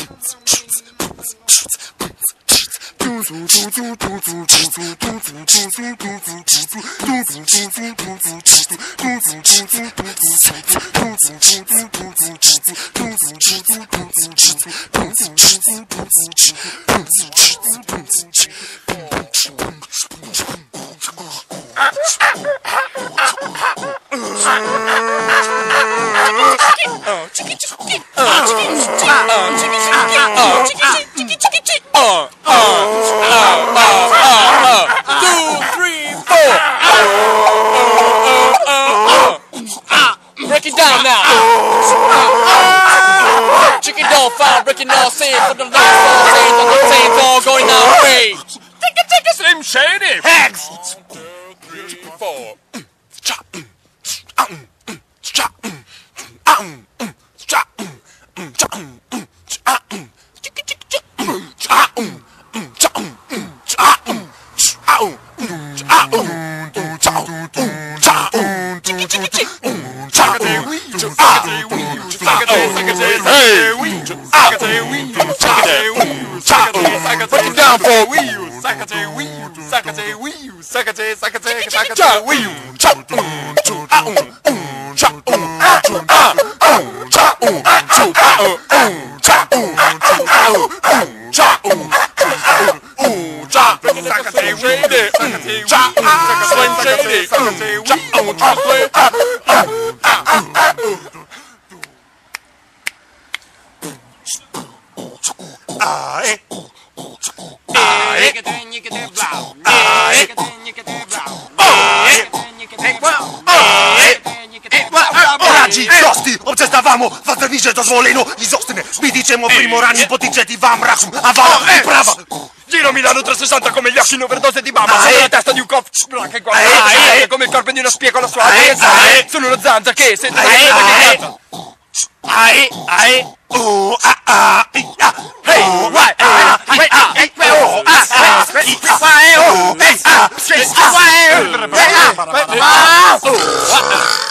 Break it down now. Chicken don't fall, breaking all sins for the last all days of the same all going our way. Take it, Slim Shady. Hex. 1, 2, 3, 4. Občestavamo vatrniče dozvoljeno izostane. Spidicemo primorani poticeti vam razum. A vala prava. Giro Milano 360 come gli occhi in overdose di bamba. Sono la testa di un cof che guarda come il corpo di uno spiegolo suave. Sono una zanza che sente la canta. Hey,